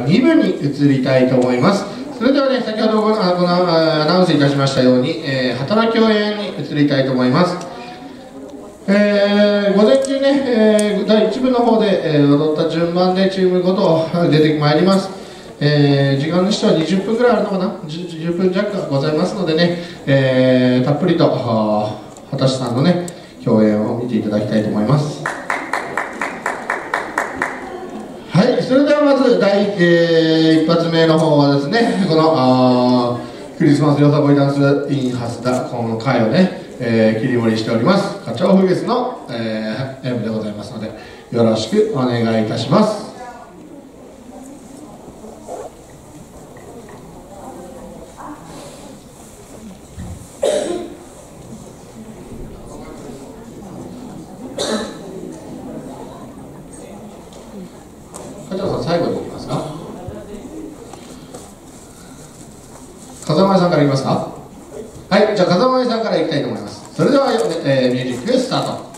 2部に移りたいと思います。それではね、先ほどこのアナウンスいたしましたように、働き応援に移りたいと思います。午前中ね、第1部の方で、踊った順番でチームごと出てまいります。時間にしては20分ぐらいあるのかな、10分弱ございますのでね、たっぷりと畑さんのね共演を見ていただきたいと思います。はい、それではまず一発目の方はですね、このクリスマスよさこいダンスインハスダこの回をね、切り盛りしております花鳥風月の、M でございますのでよろしくお願いいたします。花鳥さん最後に行きますか。風間さんからいきますか。はい、じゃあ風間さんからいきたいと思います。それでは、ミュージックスタート。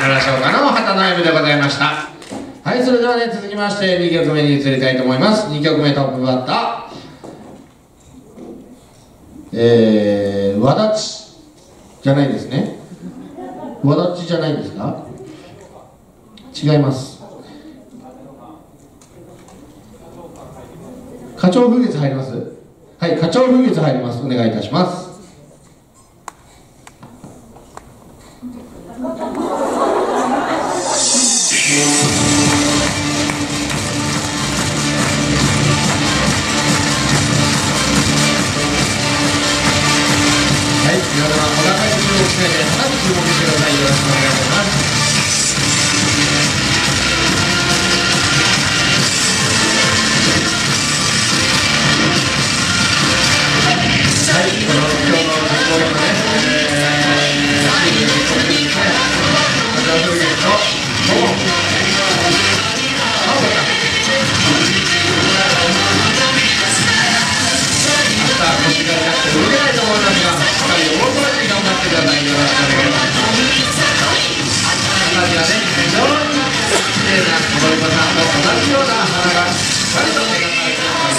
原翔歌の旗の M でございました。はい、それではね、続きまして2曲目に移りたいと思います。2曲目トップバッター、わだちじゃないですね。わだちじゃないんですか？違います。花鳥風月入ります。はい、花鳥風月入ります。お願いいたします。皆様、お高い口を含めて花火注目してください。よろしくお願いします。はい、この今日の実行のね、シーズン実行中ですね、花鳥風月と午後、青葉ちゃん。明日、腰が痛くて動けないと思いますが、しっかり大空に頑張ってください。よろしくお願いします。花火はね、非常に綺麗な踊り子さんと同じような花がしっかりと描かれています。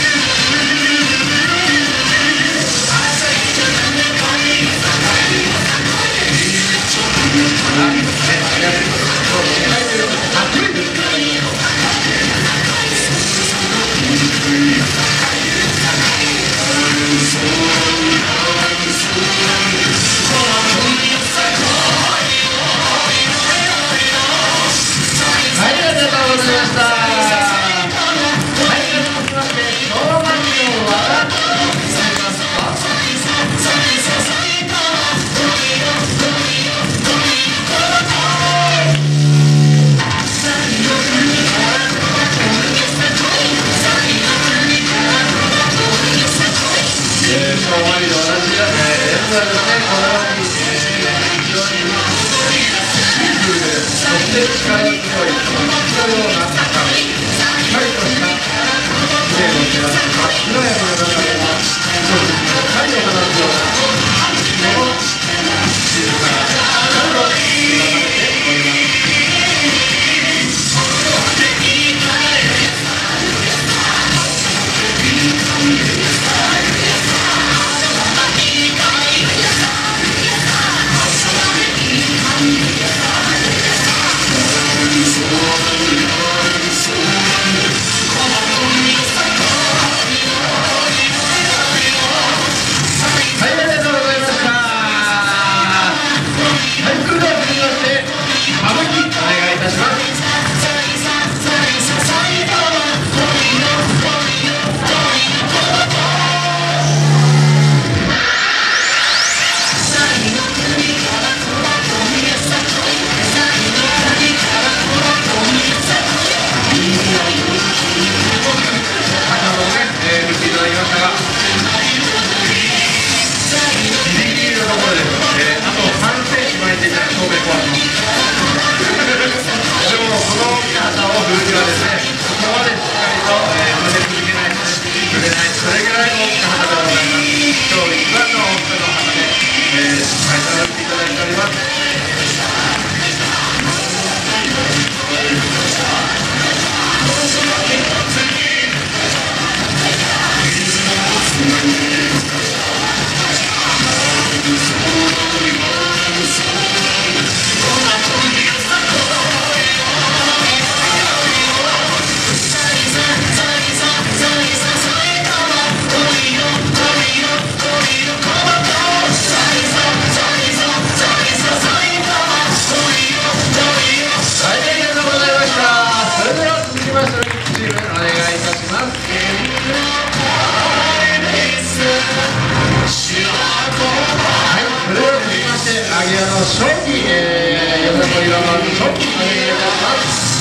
勝機、横取りはまず勝機お願いいたします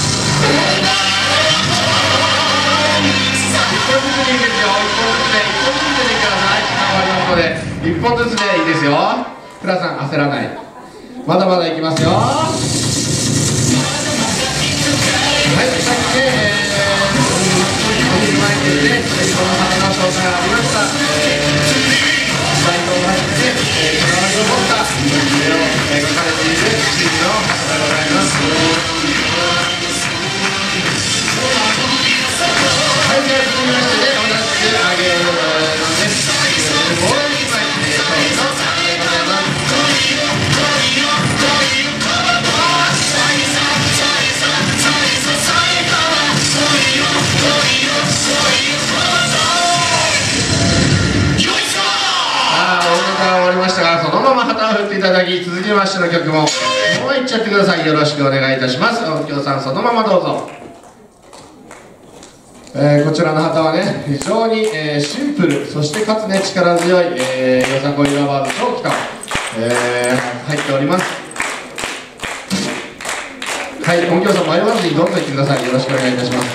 。1本ずつでいいですよ。1本ずつでいいからはい、頑張りますので1本ずつでいいですよ。倉さん焦らない。まだまだいきますよ。はい、さっきね、お昼前にですね、この花の紹介がありました。斉藤が入って、こだわりを持った絵を描かれているチームの方々 歌は終わりましたが、そのまま旗を振っていただき、続きましての曲ももういっちゃってください。よろしくお願いいたします。音響さん、そのままどうぞ。こちらの旗はね、非常に、シンプル、そしてかつね、力強い、よさこいラバーズときた、入っております。はい、音響さん迷わずにどんどん言ってください。よろしくお願いいたします。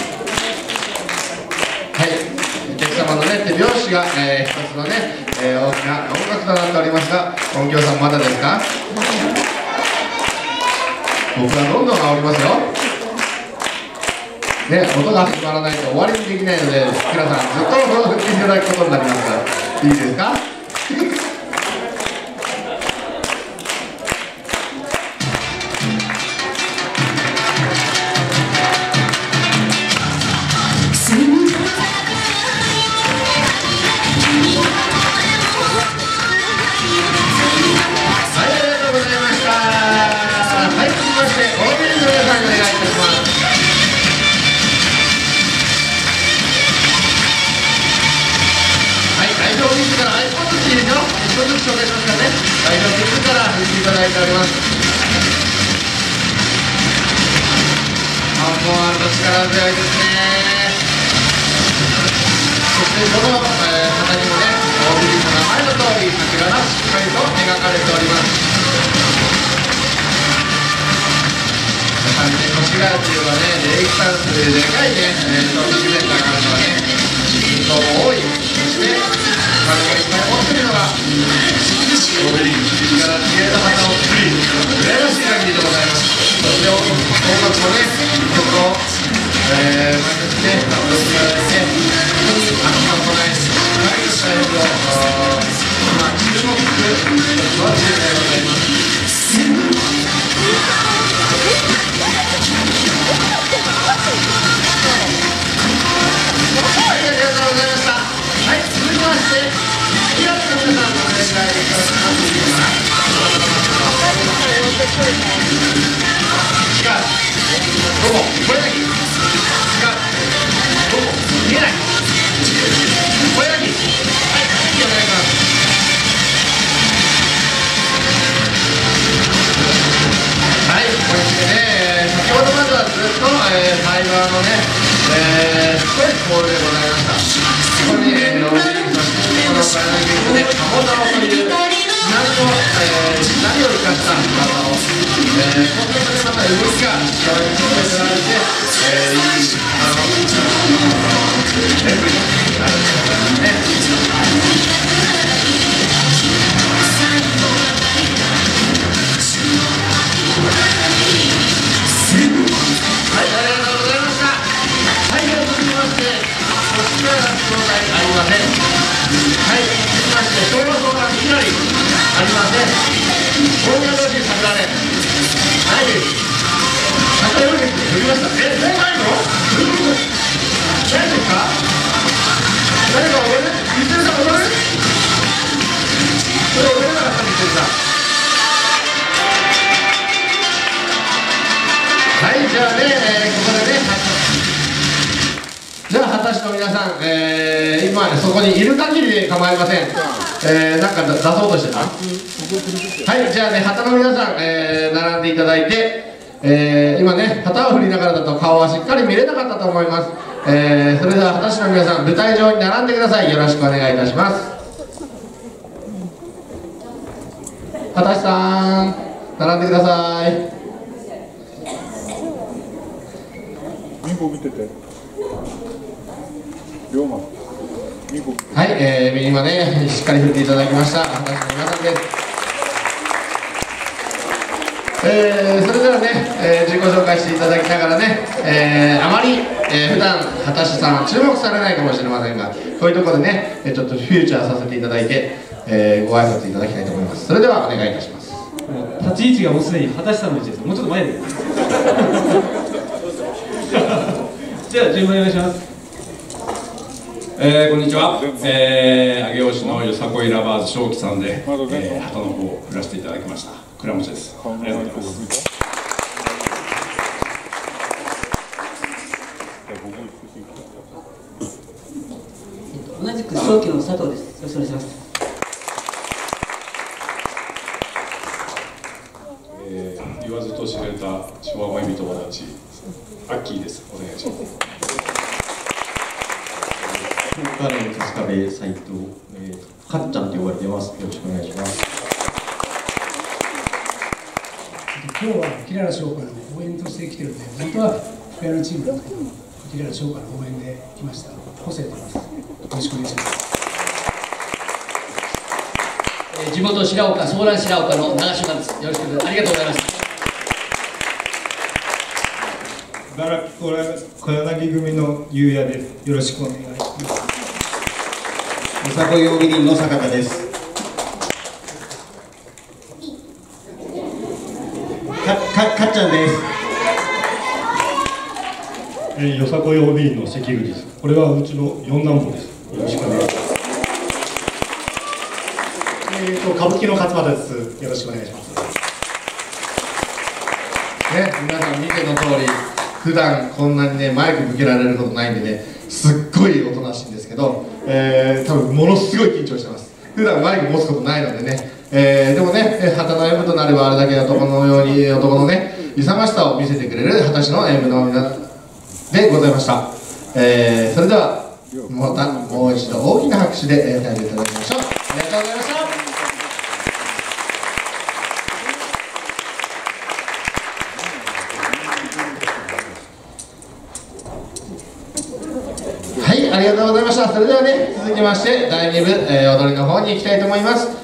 はい、お客様のね、手拍子が、一つのね、大きな音楽となっておりますが、音響さんまだですか？僕はどんどん煽りますよ。ね、音が始まらないと終わりにできないので、皆さんずっと振っていただくことになりますから、いいですか？紹介しますからね、代表曲から振っていただいております。もう力強いですね。そしてこの、旗にもね、大喜利の名前の通り桜がしっかりと描かれております。やはりね、越谷っていうのはね、レイクタウンというでかいね、消費センターがあるのはね、人口も多い、そしてお金もいっぱい持ってるのが力強いの旗を作り、羨ましい限りでございます。そして音楽もね、曲を、毎年ね、発表していただいて、本当に秋の来ないしっかりとした演奏を今注目する一つのチームでございます。はい、ありがとうございました。はい、続きまして、平野の皆さんお願いいたします。違う。どうも、これだけ。違う。どうも、見えない。これだけ。はい、お願いします。はい、これでね、先ほどまではずっと、タイマーのね、すごいコールでございました。ここに、同時にそしてこのバイナリングで、カモダオという何を生かした技を、このまた動きが非常に強くなられて、いいレプリになると思いますね。はい、ありがとうございました。はい、続きまして、そしては相談ありません。はい、続きまして、小学校がいきなりありません。大宮同士桜ね。ないです。桜より振りました。もうないの？ないですか？誰か踊る？ミスルさん踊る？それ踊れなかったミスルさん。はい、じゃあね、ここでね、じゃあ、果たしの皆さん、今そこにいる限りで構いません。なんか出そうとしてた？はい、じゃあね、旗の皆さん、並んでいただいて、今ね、旗を振りながらだと顔はしっかり見れなかったと思います。それでは、果たしの皆さん、舞台上に並んでください。よろしくお願いいたします。果たしさん、並んでください。見てて。はい、今ね、しっかり振っていただきました。果たしの皆さんです。それではね、自己紹介していただきながらね、あまり、普段果たしさん注目されないかもしれませんが、こういうところでね、ちょっとフューチャーさせていただいて、ご挨拶いただきたいと思います。それではお願いいたします。 立ち位置がもうすでに果たしさんの位置です。もうちょっと前でじゃあ順番お願いします。 こんにちは、上尾市のよさこいラバーズ正気さんで、旗の方を振らせていただきました倉持です。ありがとうございます。 同じく正気の佐藤です。よろしくお願いします。 た昭和恋人たち、アッキーです。お願いします。 福岡県春日部斉藤、かっちゃんと呼ばれてます。よろしくお願いします。 今日はキララ翔子の応援として来てるので、本当は福山のチームだけど、キララ翔子の応援で来ました。個性と言います。よろしくお願いします。 地元白岡、ソーラン白岡の長島です。よろしくありがとうございます。 茨城小柳組の優也です。よろしくお願いします。 よさこい大喜利の坂田です。かっちゃんです。 よさこい OB の関口です。これはうちの四男坊です。よろしくお願いします。 歌舞伎の勝俣です。よろしくお願いします。 ね、皆さん見ての通り、普段こんなにねマイク向けられることないんでね、すっごいおとなしいんですけど、多分ものすごい緊張してます。普段マイク持つことないのでね、でもね、旗の演舞となればあれだけ男のように男のね勇ましさを見せてくれる二十歳の演舞の皆でございました。それではまたもう一度大きな拍手で歌っていただきましょう。ありがとうございました。はい、ありがとうございました。それではね、続きまして第2部、踊りの方に行きたいと思います。